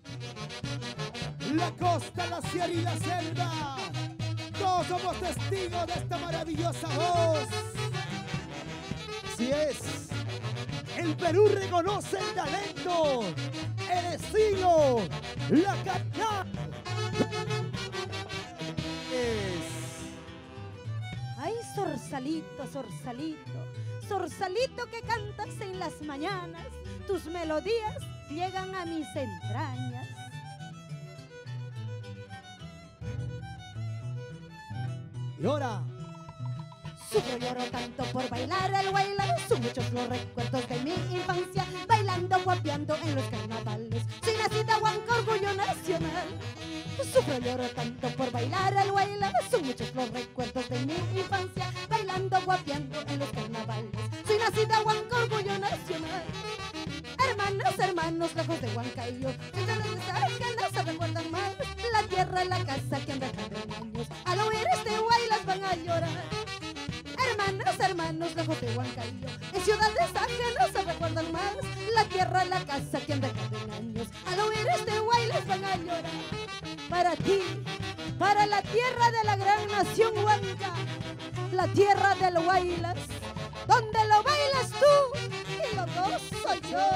La costa, la sierra y la selva, todos somos testigos de esta maravillosa voz. Así es, el Perú reconoce el talento, el estilo, la calidad. Ay, Zorsalito, Zorsalito, Zorsalito que cantas en las mañanas, tus melodías llegan a mis entrañas. Y ahora, Sufro, lloro tanto por bailar el bailado, son muchos los recuerdos de mi infancia, bailando, guapeando en los carnavales. Soy nacida Huanca, orgullo nacional. Sufro, lloro tanto por bailar el bailado, son muchos los recuerdos de mi infancia, bailando, guapeando en los carnavales. Soy nacida Huanca, orgullo nacional. Hermanos, hermanos, lejos de Huancayo, entre los que no se recuerdan más, la tierra, la casa que han dejado en años, al oír este bailas van a llorar. Hermanos, hermanos, lejos de Huancayo, en ciudades ajenas se recuerdan más, la tierra, la casa que han dejado en años, al oír este bailes van a llorar. Para ti, para la tierra de la gran nación Huanca, la tierra del Huaylas, donde lo bailas tú y lo gozo yo.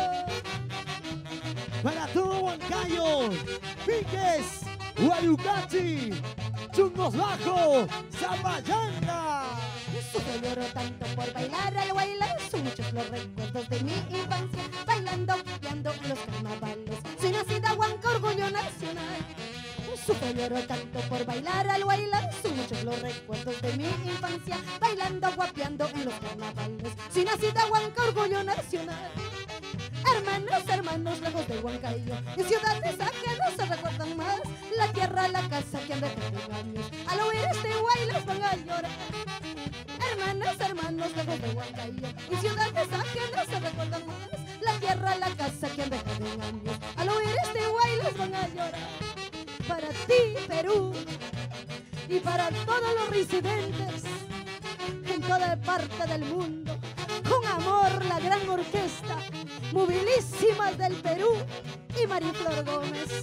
para todo Huancayo, Piques, Guayucachi, Chungos Bajo, Zapayanga. Sufro, lloro tanto por bailar el bailar, son muchos los recuerdos de mi infancia, bailando, guiando en los carnavales. Soy nacida Huanca, orgullo nacional. Sufro, lloro tanto por bailar al bailar, son muchos los recuerdos de mi infancia, bailando, guapeando en los carnavales. Soy nacida Huanca, orgullo nacional. Hermanos, hermanos, lejos de Huancayo, en ciudades ajenas se recuerdan más, la tierra, la casa que han dejado en años, al oír este bailes van a llorar. Hermanos, hermanos, lejos de Huancayo, en ciudades ajenas se recuerdan más, la tierra, la casa que han dejado en años, al oír este bailes van a llorar. Para ti, Perú, y para todos los residentes en toda parte del mundo, con amor la gran orquesta Movilísimas del Perú y Mariflor Gómez.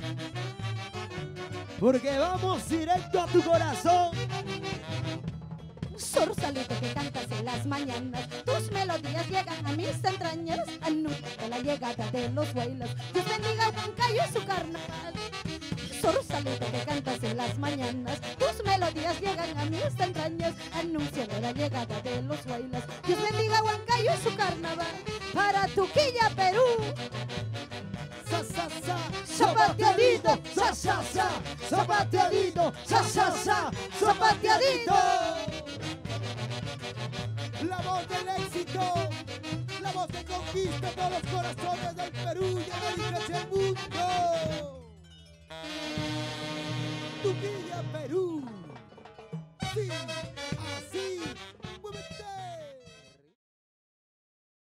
Porque vamos directo a tu corazón. Zorsalito que cantas en las mañanas, tus melodías llegan a mis entrañas, anunciando la llegada de los bailos. Dios bendiga Huancayo y su carnaval. Zorsalito que cantas en las mañanas, tus melodías llegan a mis entrañas, anunciando la llegada de los bailos. Dios bendiga Huancayo y su carnaval. Para Tuquilla, Perú, Sa, sa, sa, zapateadito, sa, sa, sa, zapateadito, sa, sa, sa, zapateadito. La voz del éxito, la voz que conquista todos los corazones del Perú y América y el mundo. Tuquilla, Perú. Sí.